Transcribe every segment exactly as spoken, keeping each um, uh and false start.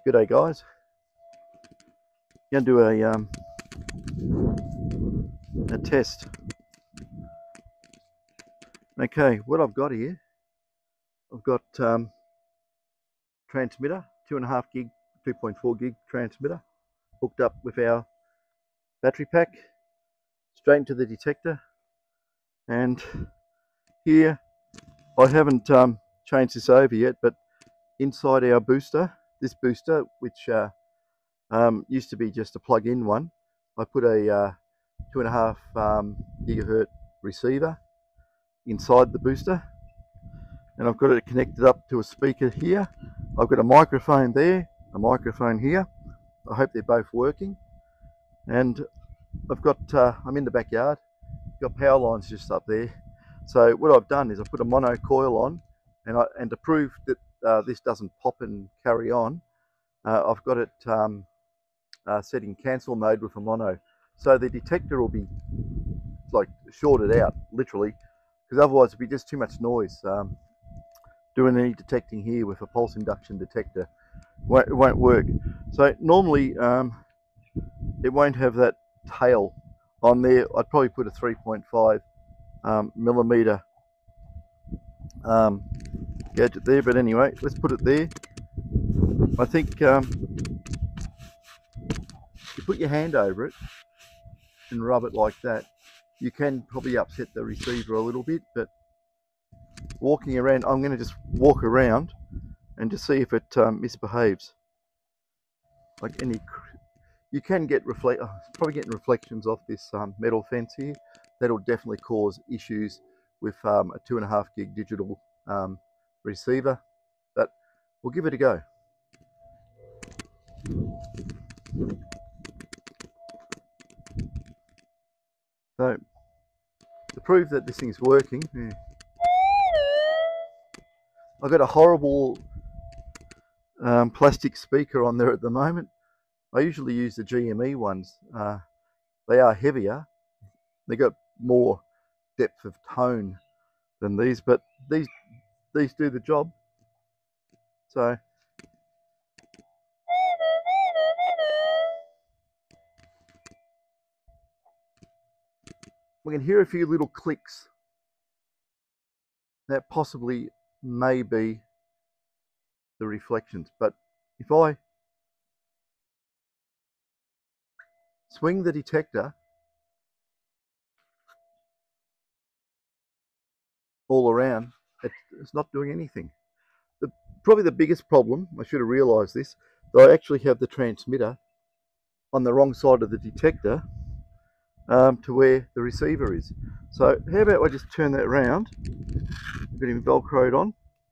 G'day guys. Going to do a um, a test. Okay, what I've got here, I've got um, transmitter, two and a half gig, two point four gig transmitter, hooked up with our battery pack, straight into the detector, and here I haven't um, changed this over yet, but inside our booster, this booster, which uh, um, used to be just a plug-in one, I put a uh, two and a half um, gigahertz receiver inside the booster, and I've got it connected up to a speaker here. I've got a microphone there, a microphone here. I hope they're both working, and I've got uh, I'm in the backyard, got power lines just up there. So what I've done is I put a mono coil on, and I, and to prove that uh, this doesn't pop and carry on, uh, I've got it um, uh, set in cancel mode with a mono, so the detector will be like shorted out literally, because otherwise it'd be just too much noise. Um, doing any detecting here with a pulse induction detector won't, it won't work. So normally um, it won't have that tail on there. I'd probably put a three point five um, millimeter um, gadget there, but anyway, let's put it there. I think um, you put your hand over it and rub it like that. You can probably upset the receiver a little bit, but walking around, I'm going to just walk around and just see if it um, misbehaves. Like any, you can get reflect, oh, it's probably getting reflections off this um, metal fence here. That'll definitely cause issues with um, a two and a half gig digital um, receiver, but we'll give it a go. So to prove that this thing's working, yeah. I've got a horrible um, plastic speaker on there at the moment. I usually use the G M E ones. Uh, they are heavier. They got more depth of tone than these, but these these do the job. So we can hear a few little clicks. That possibly may be the reflections, but if I swing the detector all around, it's not doing anything. The, probably the biggest problem, I should have realized this, that I actually have the transmitter on the wrong side of the detector um, to where the receiver is. So how about I just turn that around, get him velcroed on.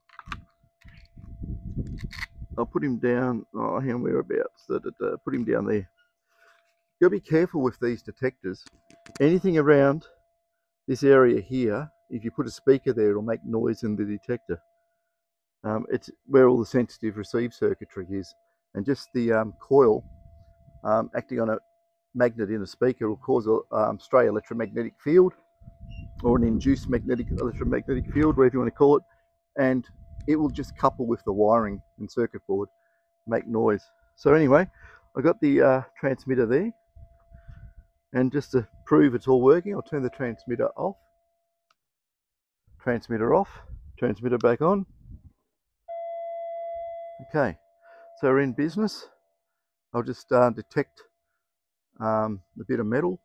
I'll put him down, oh, hang on, whereabouts, da, da, da, put him down there. You've got to be careful with these detectors. Anything around this area here, if you put a speaker there, it'll make noise in the detector. Um, it's where all the sensitive receive circuitry is, and just the um, coil um, acting on a magnet in a speaker will cause a um, stray electromagnetic field, or an induced magnetic electromagnetic field, whatever you want to call it, and it will just couple with the wiring and circuit board, make noise. So anyway, I got the uh, transmitter there, and just to prove it's all working, I'll turn the transmitter off, transmitter off, transmitter back on. Okay, so we're in business. I'll just uh, detect um, a bit of metal.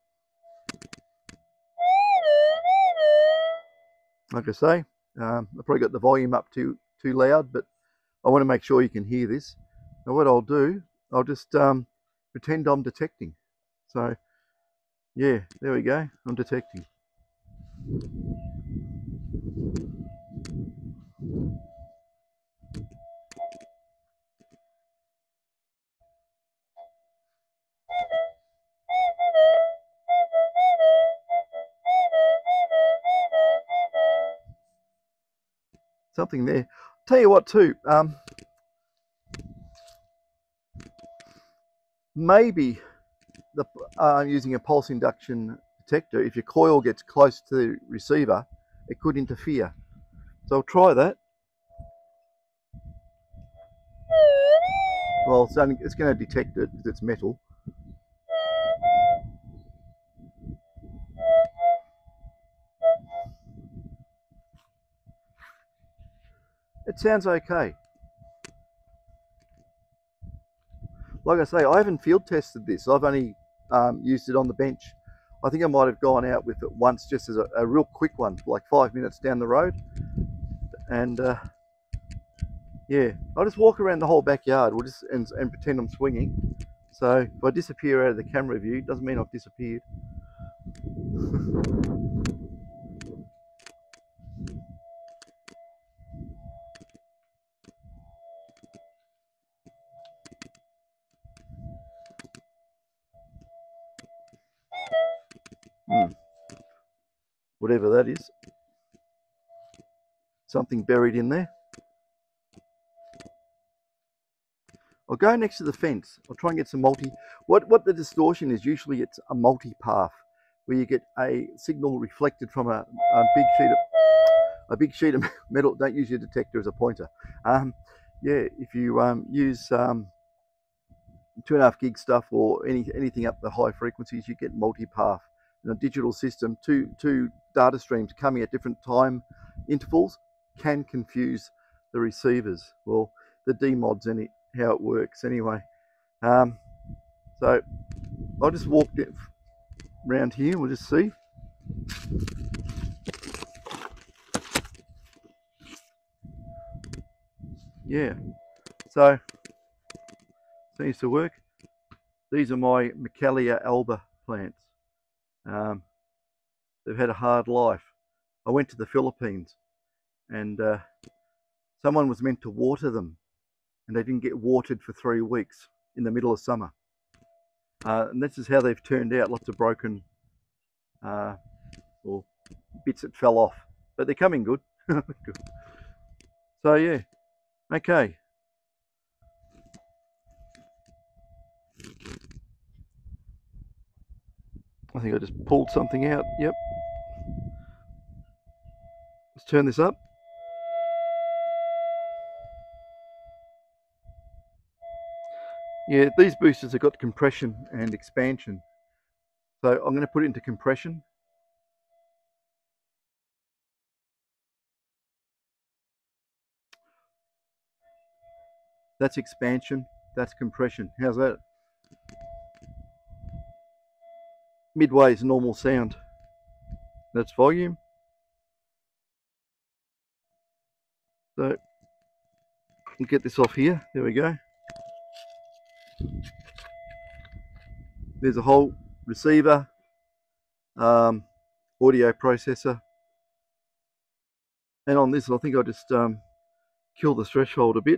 Like I say, um, I've probably got the volume up too too loud, but I want to make sure you can hear this. Now what I'll do, I'll just um, pretend I'm detecting. So yeah, there we go, I'm detecting. Something there. Tell you what too, um, maybe the, uh, I'm using a pulse induction detector. If your coil gets close to the receiver, it could interfere. So I'll try that. Well, it's, only, it's going to detect it because it's metal. It sounds okay. Like I say, I haven't field tested this. I've only um, used it on the bench. I think I might have gone out with it once just as a, a real quick one, like five minutes down the road. And uh, yeah, I'll just walk around the whole backyard we'll just, and, and pretend I'm swinging. So if I disappear out of the camera view, it doesn't mean I've disappeared. Hmm. Whatever that is. Something buried in there. I'll go next to the fence. I'll try and get some multi. What what the distortion is, usually it's a multi-path, where you get a signal reflected from a, a big sheet of a big sheet of metal. Don't use your detector as a pointer. Um, yeah, if you um, use um, two and a half gig stuff or any anything up the high frequencies, you get multi-path. In a digital system, two two data streams coming at different time intervals can confuse the receivers. Well, the D mods and it, how it works anyway. Um, so I'll just walk around here. We'll just see. Yeah, so seems to work. These are my Micalia alba plants. Um, they've had a hard life. I went to the Philippines and uh, someone was meant to water them and they didn't get watered for three weeks in the middle of summer. Uh, and this is how they've turned out, lots of broken uh, or bits that fell off. But they're coming good. Good. So yeah, okay. I think I just pulled something out, yep. Let's turn this up. Yeah, these boosters have got compression and expansion. So I'm going to put it into compression. That's expansion, that's compression. How's that? Midway is normal sound. That's volume. So we'll get this off here. There we go. There's a whole receiver, um, audio processor. And on this, I think I'll just um, kill the threshold a bit.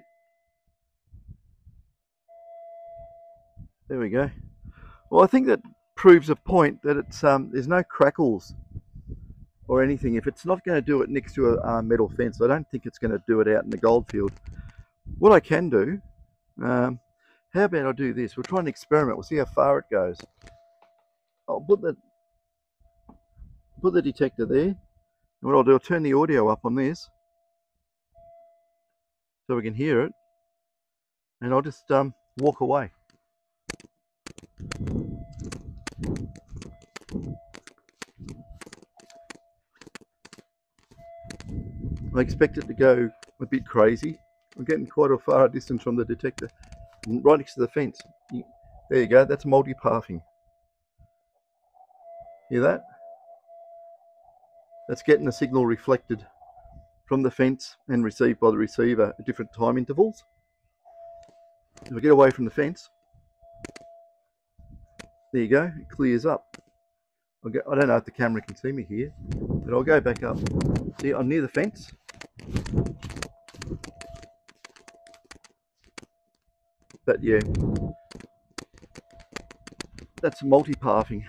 There we go. Well, I think that proves a point that it's um, there's no crackles or anything. If it's not going to do it next to a uh, metal fence, I don't think it's going to do it out in the goldfield. What I can do, um, how about I do this? We'll try an experiment. We'll see how far it goes. I'll put the put the detector there. And what I'll do, I'll turn the audio up on this so we can hear it, and I'll just um, walk away. I expect it to go a bit crazy. I'm getting quite a far distance from the detector, right next to the fence. There you go, that's multi-pathing. Hear that? That's getting the signal reflected from the fence and received by the receiver at different time intervals. If I get away from the fence, there you go, it clears up. I'll go, I don't know if the camera can see me here, but I'll go back up. See, I'm near the fence. But yeah, that's multi-pathing.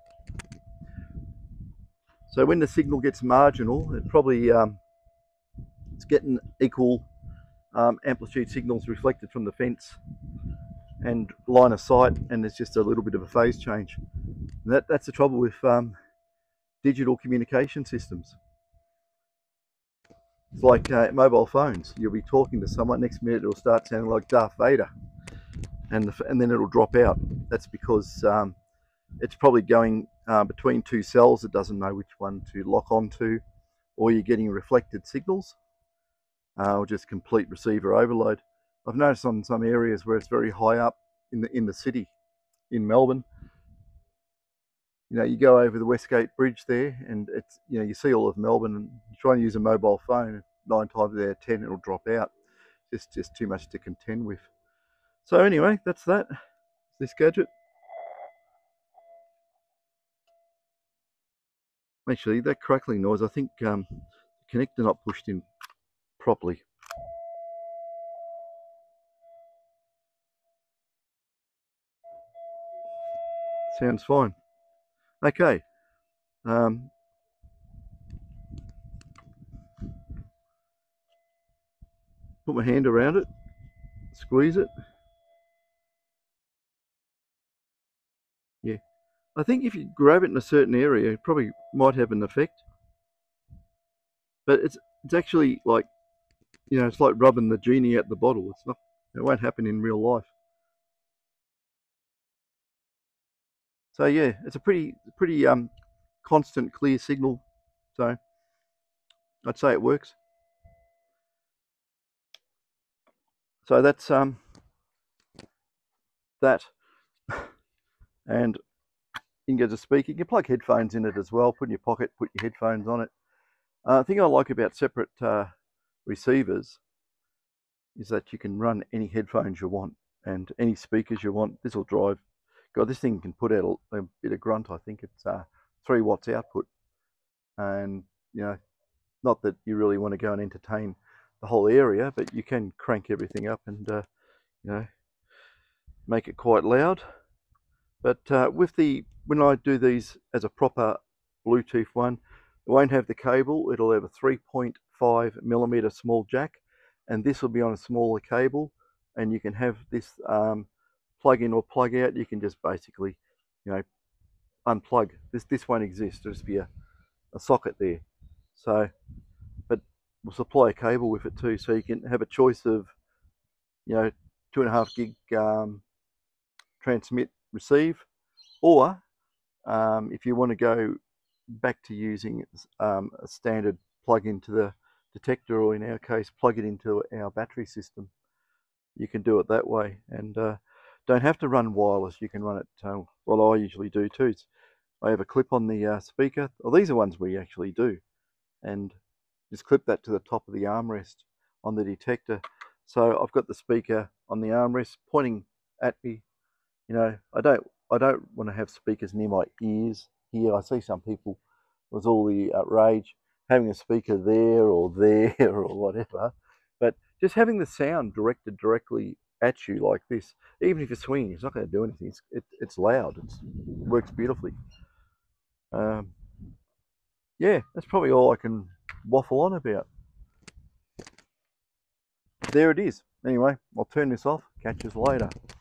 So when the signal gets marginal, it probably um, it's getting equal um, amplitude signals reflected from the fence and line of sight, and there's just a little bit of a phase change. And that, that's the trouble with um, digital communication systems. It's like uh, mobile phones. You'll be talking to someone, next minute it'll start sounding like Darth Vader. and the, and then it'll drop out. That's because um, it's probably going uh, between two cells. It doesn't know which one to lock onto, or you're getting reflected signals, uh, or just complete receiver overload. I've noticed on some areas where it's very high up in the in the city, in Melbourne, you know, you go over the Westgate Bridge there, and it's, you know, you see all of Melbourne, and you try and use a mobile phone, nine times out of ten it'll drop out. It's just too much to contend with. So anyway, that's that. This gadget. Actually, that crackling noise, I think um, the connector not pushed in properly. Sounds fine. Okay. Um, put my hand around it, squeeze it. Yeah. I think if you grab it in a certain area, it probably might have an effect. But it's it's actually like, you know, it's like rubbing the genie out the bottle. It's not, it won't happen in real life. So yeah, it's a pretty pretty um constant clear signal. So I'd say it works. So that's um that, and you can get a speaker. You can plug headphones in it as well. Put in your pocket, put your headphones on it. Uh, the thing I like about separate uh, receivers is that you can run any headphones you want and any speakers you want. This will drive. God, this thing can put out a, a bit of grunt. I think it's uh, three watts output, and you know, not that you really want to go and entertain the whole area, but you can crank everything up and uh, you know, make it quite loud. But uh, with the, when I do these as a proper Bluetooth one, it won't have the cable. It'll have a three point five millimeter small jack, and this will be on a smaller cable, and you can have this um, plug in or plug out. You can just basically, you know, unplug. This this won't exist. There'll just be a, a socket there. So, but we'll supply a cable with it too, so you can have a choice of, you know, two and a half gig um, transmit receive, or um, if you want to go back to using um, a standard plug into the detector, or in our case plug it into our battery system, you can do it that way, and uh, don't have to run wireless. You can run it, uh, well, I usually do too. I have a clip on the uh, speaker. Well, these are ones we actually do, and just clip that to the top of the armrest on the detector. So I've got the speaker on the armrest pointing at me. You know, I don't I don't want to have speakers near my ears here. I see some people, with all the outrage, having a speaker there or there or whatever. But just having the sound directed directly at you like this, even if you're swinging, it's not going to do anything. It's, it, it's loud. It's, it works beautifully. Um, yeah, that's probably all I can waffle on about. There it is. Anyway, I'll turn this off. Catch us later.